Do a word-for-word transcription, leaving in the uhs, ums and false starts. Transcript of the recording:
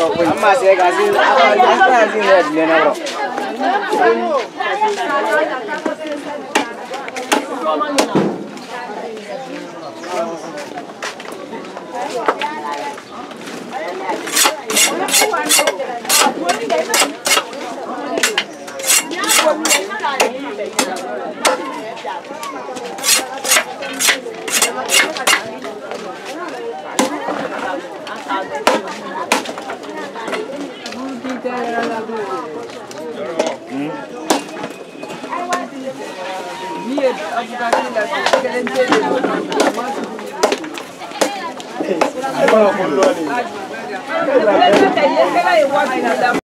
Amma sai ga sun ana jin da ne na ro. Ai,